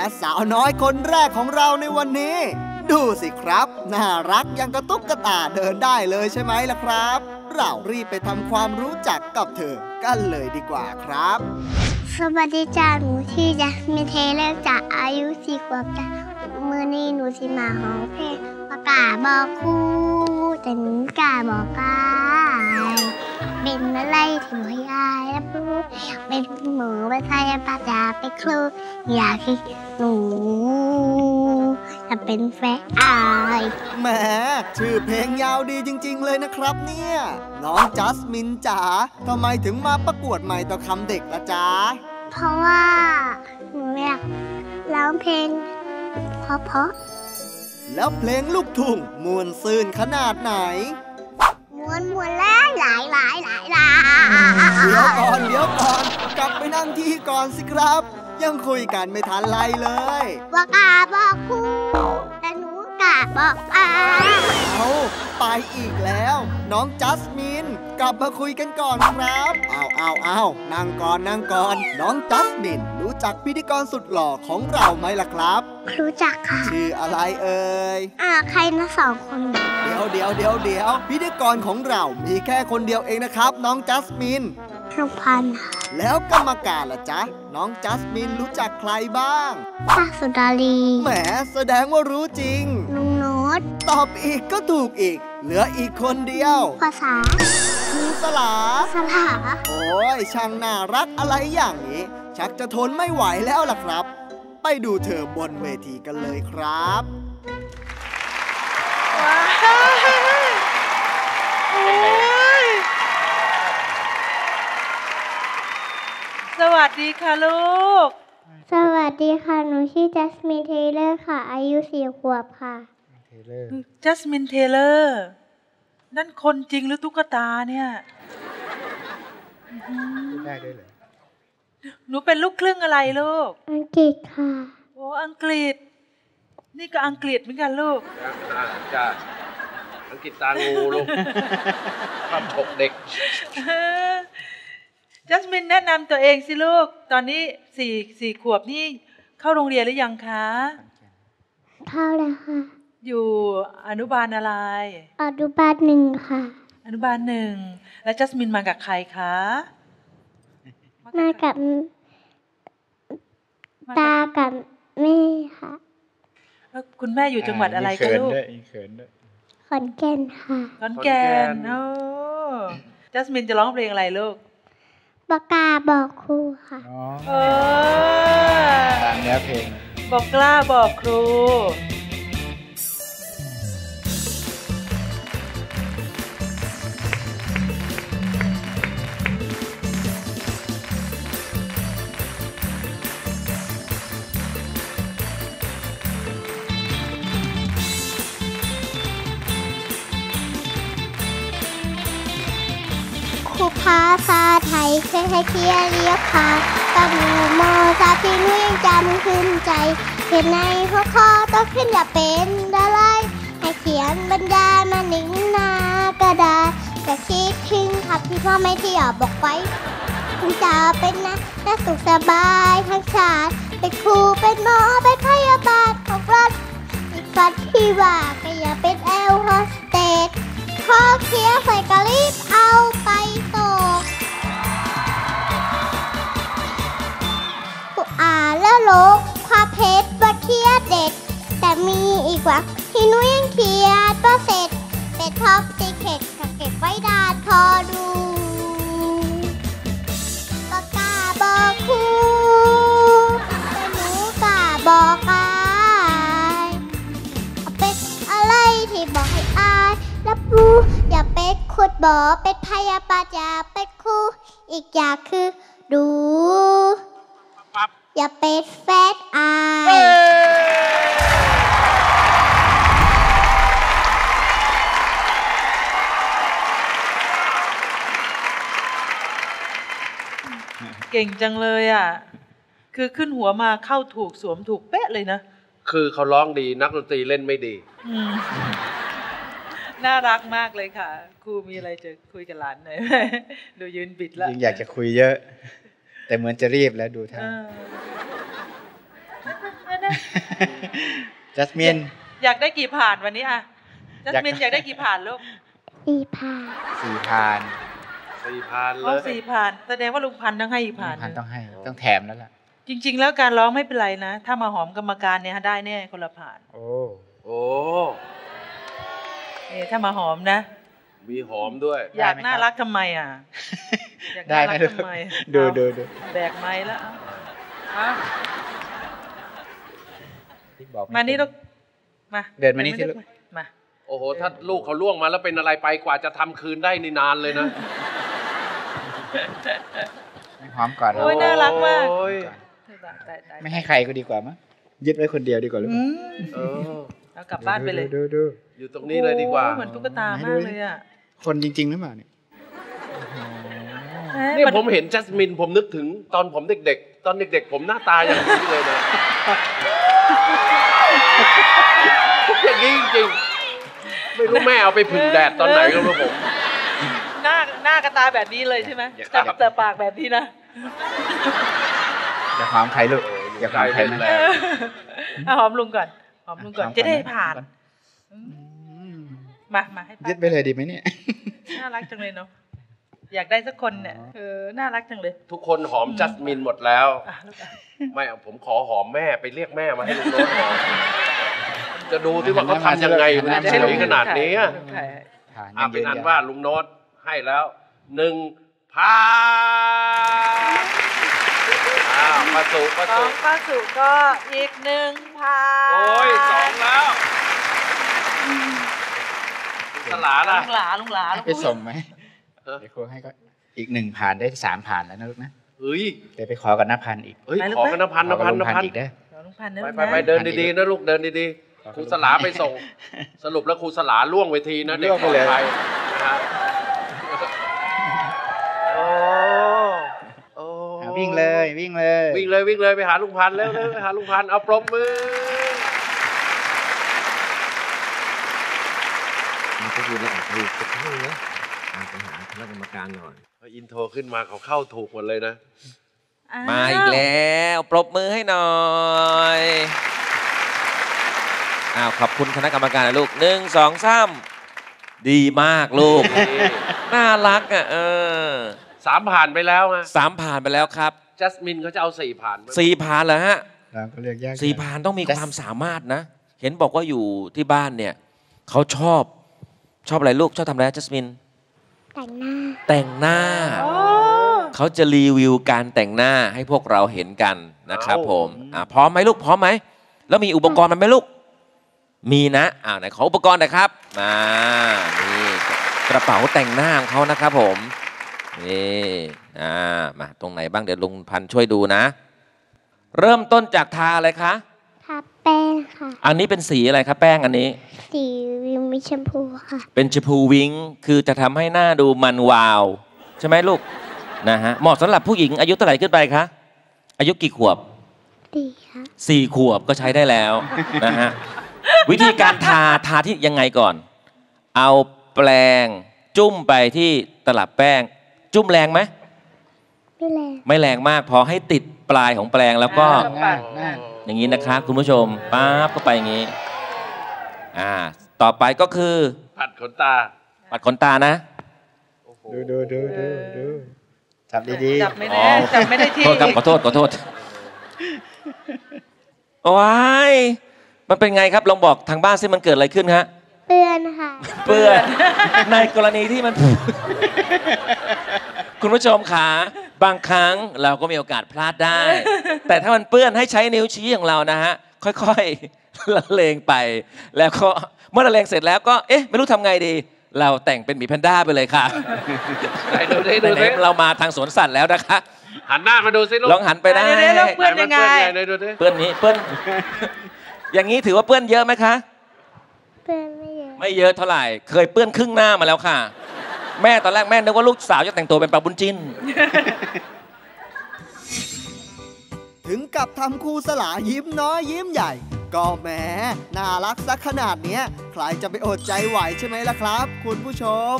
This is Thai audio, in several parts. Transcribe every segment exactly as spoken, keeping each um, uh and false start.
และสาวน้อยคนแรกของเราในวันนี้ดูสิครับน่ารักยังกระตุกกระตาเดินได้เลยใช่ไหมล่ะครับเรารีบไปทำความรู้จักกับเธอกันเลยดีกว่าครับสวัสดีจ้าหนูชื่อจัสมินเทเลอร์จ้าอายุสี่ขวบจ้าเมื่อนี้หนูสิมาห้องเพลงประกาศบอกครูแต่หนูกล้าบอกกายเป็นอะไรที่ไม่อายรับรู้เป็นหมูเป็นพยาบาลอยากเป็นครูอยากให้หนูจะเป็นแฟนอายแหมชื่อเพลงยาวดีจริงๆเลยนะครับเนี่ยน้องจัสมินจ๋าทำไมถึงมาประกวดใหม่ต่อคำเด็กล่ะจ๊ะเพราะว่าหนูอยากร้องเพลงเพราะๆแล้วเพลงลูกทุ่งมวลซื่นขนาดไหนมวนมวนแล้วหลายหลายหลายหลายเดี๋ยวก่อนเดี๋ยวก่อนกลับไปนั่งที่ก่อนสิครับยังคุยกันไม่ทันไรเลยบอกกาบอกครูแต่หนูกาบอกอาเอาไปอีกแล้วน้องจัสมินกลับมาคุยกันก่อนครับเอาเอาเอานั่งก่อนนั่งก่อนน้องจัสมินรู้จักพิธีกรสุดหล่อของเราไหมล่ะครับรู้จักค่ะชื่ออะไรเอ่ยอ่าใครนะสองคนเดี๋ยวเดี๋ยวเดี๋ยวเดี๋ยวพิธีกรของเรามีแค่คนเดียวเองนะครับน้องจัสมินทุกพันแล้วกรรมการล่ะจ๊ะน้องจัสมินรู้จักใครบ้างป้าสุดารีแหมแสดงว่ารู้จริงลุงโน้ตตอบอีกก็ถูกอีกเหลืออีกคนเดียวภาษาครูสลาสลาโอ้ยช่างน่ารักอะไรอย่างนี้ชักจะทนไม่ไหวแล้วล่ะครับไปดูเธอบนเวทีกันเลยครับสวัสดีค่ะลูกสวัสดีค่ะหนูชื่อจัสมินเทเลอร์ค่ะอายุสี่ขวบค่ะจัสมินเทเลอร์นั่นคนจริงหรือตุ๊กตาเนี่ยได้ด้วยเหรอหนูเป็นลูกครึ่งอะไรลูกอังกฤษค่ะโอ้อังกฤษนี่ก็อังกฤษเหมือนกันลูกจ้าอังกฤษตางูลูกชอบฉกเด็กจัสมินแนะนำตัวเองสิลูกตอนนี้สี่สี่ขวบนี่เข้าโรงเรียนหรือยังคะเข้าแล้วค่ะอยู่อนุบาลอะไรอนุบาลหนึ่งค่ะอนุบาลหนึ่งแล้วจัสมินมากับใครคะมากับตากับแม่ค่ะแล้วคุณแม่อยู่จังหวัดอะไรกันลูกขอนแก่นค่ะขอนแก่นโอ้จัสมินจะร้องเพลงอะไรลูกบอกกล้าบอกครูค่ะเออตามเนื้อเพลงบอกกล้าบอกครูครูภาษาไทยเคยให้เขียนเรียกค่ะกับหนูมอสาพี่นุ้ยจำขึ้นใจเห็นในหัวข้อต้องขึ้นอย่าเป็นอะไรให้เขียนบรรยายมาหนึ่งหน้ากระดาษจะคิดถึงครับที่พ่อไม่ที่อยากบอกไว้คุณจะเป็นนะและสุขสบายทั้งชาติเป็นครูเป็นหมอเป็นพยาบาลของรัฐอีกฝันที่ว่าก็อย่าเป็นแอลโฮสเตสข้อเขียนใส่กระลิบเอาไปส่งผู้อ่านแล้วลบความเพชรว่าเขียนเด็ดแต่มีอีกว่าที่นุ้ยยังเขียนก็เสร็จเป็นท็อปซีเคร็ตก็เก็บไว้ดานพอดูปากกาบอกครูแต่หนูกล้าบอกอายเป็นอะไรที่บอกให้อายรับรู้อย่าเป็นขุดบ่อเป็นพยาบาลอย่าเป็นครูอีกอย่างคือดูอย่าเป็นแฟนอายเก่งจังเลยอ่ะคือขึ้นหัวมาเข้าถูกสวมถูกเป๊ะเลยนะคือเขาร้องดีนักดนตรีเล่นไม่ดีน่ารักมากเลยค่ะครูมีอะไรจะคุยกับหลานหน่อยดูยืนบิดแล้วยังอยากจะคุยเยอะแต่เหมือนจะรีบแล้วดูท่าจัสมินอยากได้กี่ผ่านวันนี้อะจัสมินอยากได้กี่ผ่านลูกสี่ผ่านสี่พันสี่พันเลเอายสี่ผ่านแสดงว่าลุงพันธ์ต้องให้อีกผ่านหพันนึ่งต้องให้ต้องแถมแล้วล่ะจริง ๆ แล้วการร้องไม่เป็นไรนะ ถ้ามาหอมกรรมการเนี่ยได้แน่คนละผ่านโอ้โอ้นี่ถ้ามาหอมนะมีหอมด้วยอยากน่ารักทำไมอ่ะอยากได้น่าไหมรักทำไมดูดูดูแบกไม้แล้วเอาเอาที่บอกมานี่ลูกมาเดินมานี่สิลูกมาโอ้โห ถ้าลูกเขาล่วงมาแล้วเป็นอะไรไปกว่าจะทำคืนได้นี่นานเลยนะไม่หอมก่อนโอ้ยน่ารักมากโอ้ยตายตายตายไม่ให้ใครก็ดีกว่ามั้งยึดไว้คนเดียวดีกว่าหรือเปอืล่ามเออเอากลับบ้านไปเลยดูดูดูอยู่ตรงนี้เลยดีกว่าโอ้เหมือนตุ๊กตามากเลยอ่ะคนจริงๆหรือเปล่าเนี่ยเนี่ยผมเห็นจัสมินผมนึกถึงตอนผมเด็กๆ ตอนเด็กๆ ผมหน้าตาอย่างนี้เลยนะ อย่างนี้จริงๆ ไม่รู้แม่เอาไปผึ่งแดดตอนไหนก็ไม่รู้ผมหน้าหน้ากระตาแบบนี้เลยใช่ไหมอย่าแต่ครับแต่ปากแบบนี้นะอย่าหอมใครลูกอย่าหอมใครนะแรงเอาหอมลุงก่อนหอมลุงก่อนจะได้ผ่านมามาให้ป้ายึดไปเลยดีไหมเนี่ยน่ารักจังเลยเนาะอยากได้สักคนเนี่ยเออน่ารักจังเลยทุกคนหอมจัสมินหมดแล้วอ่ะลูกอ่ะไม่เอาผมขอหอมแม่ไปเรียกแม่มาให้ลุงโน้ตหอมจะดูที่ว่าเขาทำยังไงมันเดี๋ยวสให้วยขนาดนี้อะลุงถ่ายให้ผ่านอ่ะยังเป็นยืนอันยันว่าลุงโน้ตให้แล้วหนึ่งพันอ้าวป้าสุป้าขอสุงป้าสุก็อีกหนึ่งพันโอ้ยสองแล้วสลาล่ะลุงหลาลุงหลาลุงไปส่งไหมเออเดี๋ยวครูให้ก็อีกหนึ่งผ่านได้สามผ่านแล้วนะลูกนะเฮ้ยเดี๋ยวไปขอกับน้าพันอีกเฮ้ยขอกันนะพันนะพันนะขอกับลุงพันอีกได้อขอลุงพันนะไปลูกไปนะไปเดินดีๆนะลูกเดินดีๆครูสลาไปส่ง สรุปแล้วครูสลาล่วงเวทีนะเด็กล่วงไปเลยปลอดภันะฮะโอ้โอ้อ่ะวิ่งเลยวิ่งเลยวิ่งเลยวิ่งเลยไปหาลุงพันธุ์เร็วเร็วไปหาลุงพันธุ์เอาปรบมือมันก็คือเราอาจจะจะเข้านะอาจจะหาคณะกรรมการหน่อยพออินโทรขึ้นมาเขาเข้าถูกหมดเลยนะอ้วมาอีกแล้วปรบมือให้หน่อยอ้าวขอบคุณคณะกรรมการนะลูกหนึ่งสองสามดีมากลูก น่ารักอ่ะเออสามผ่านไปแล้วนะสามผ่านไปแล้วครับจัสมินเขาจะเอาสี่ผ่านไหมสี่ผ่านเหรอฮะเราก็เรียกยากสี่ผ่านต้องมีความสามารถนะ เห็นบอกว่าอยู่ที่บ้านเนี่ยเขาชอบชอบอะไรลูกชอบทำอะไรจัสมินแต่งหน้าแต่งหน้าโอ้เขาจะรีวิวการแต่งหน้าให้พวกเราเห็นกันนะครับผมอ่ะพร้อมไหมลูกพร้อมไหมแล้วมีอุปกรณ์มันไหมลูกมีนะอ่าไหนขออุปกรณ์หน่อยครับมานี่กระเป๋าแต่งหน้าของเขานะครับผมนี่อ่ามาตรงไหนบ้างเดี๋ยวลุงพันธุ์ช่วยดูนะ เริ่มต้นจากทาอะไรคะทาแป้งค่ะอันนี้เป็นสีอะไรครับแป้งอันนี้สีวิวมิชมพูค่ะเป็นชมพูวิงคือจะทำให้หน้าดูมันวาวใช่ไหมลูกนะฮะเหมาะสำหรับผู้หญิงอายุเท่าไหร่ขึ้นไปคะอายุกี่ขวบดีค่ะสี่ขวบก็ใช้ได้แล้วนะฮะวิธีการทาทาที่ยังไงก่อน เอาแปรงจุ่มไปที่ตลับแป้ง จุ่มแรงไหมไม่แรงไม่แรงมากพอให้ติดปลายของแปรงแล้วก็หน้าหน้าอย่างนี้นะคะคุณผู้ชมป๊าบเข้าไปอย่างนี้อ่าต่อไปก็คือผัดขนตาปัดขนตานะดูดูดูดูดูจับดีจับไม่ได้จับไม่ได้ที่โทษครับขอโทษขอโทษว้ายมันเป็นไงครับลองบอกทางบ้านซิมันเกิดอะไรขึ้นฮะเปื้อนค่ะเปื้อนในกรณีที่มัน คุณผู้ชมขาบางครั้งเราก็มีโอกาสพลาดได้ แต่ถ้ามันเปื้อนให้ใช้นิ้วชี้ของเรานะฮะค่อยๆละเลงไป แล้วก็เมื่อละเลงเสร็จแล้วก็เอ๊ะไม่รู้ทำไงดี เราแต่งเป็นหมีแพนด้าไปเลยค่ะไหนดูดิดูไหนดิๆเรามาทางสวนสัตว์แล้วนะคะหันหน้ามาดูสิลูกลองหันไปได้เดี๋ยวๆแล้วเปื้อนยังไงไหนดูดิเปื้อนนี้เปื้อน อย่างนี้ถือว่าเปื้อนเยอะไหมคะเปื้อนไม่เยอะไม่เยอะเท่าไหร่ เคยเปื้อนครึ่งหน้ามาแล้วค่ะ แม่ตอนแรกแม่นึกว่าลูกสาวจะแต่งตัวเป็นปลาบุญจิ้นถึงกับทำครูสลายิ้มน้อยยิ้มใหญ่ ก็แหมน่ารักสักขนาดเนี้ย ใครจะไปอดใจไหวใช่ไหมล่ะครับ คุณผู้ชม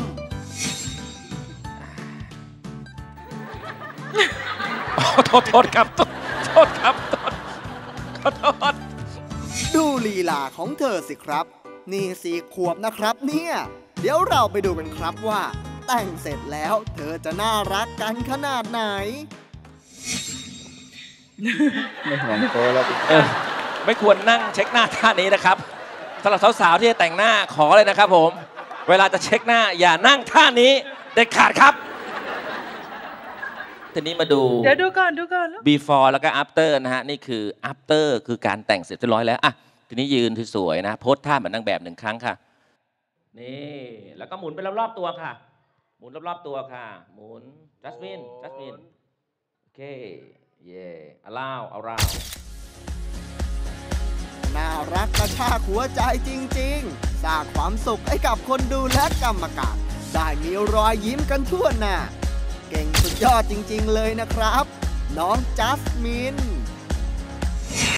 โทษโทษครับโทษโทษครับโทษขอโทษลีลาของเธอสิครับนี่สี่ขวบนะครับเนี่ยเดี๋ยวเราไปดูกันครับว่าแต่งเสร็จแล้วเธอจะน่ารักกันขนาดไหนไม่ห่วงโตแล้วเออไม่ควรนั่งเช็คหน้าท่านี้นะครับสำหรับสาวๆที่จะแต่งหน้าขอเลยนะครับผมเวลาจะเช็คหน้าอย่านั่งท่านี้เด็ดขาดครับทีนี้มาดูเดี๋ยวดูก่อนดูก่อนลูก before แล้วก็ after นะฮะนี่คือ after คือการแต่งเสร็จเรียบร้อยแล้วอ่ะทีนี้ยืนสวยๆนะโพสท่าเหมือนนางแบบหนึ่งครั้งค่ะนี่แล้วก็หมุนไปรอบๆตัวค่ะหมุนรอบๆตัวค่ะหมุนจัสมินจัสมินโอเคเย่ allow allow น่ารักกระชากหัวใจจริงๆสร้างความสุขให้กับคนดูและกรรมการได้มีรอยยิ้มกันทั่วหน้าเก่งสุดยอดจริงๆเลยนะครับน้องจัสมิน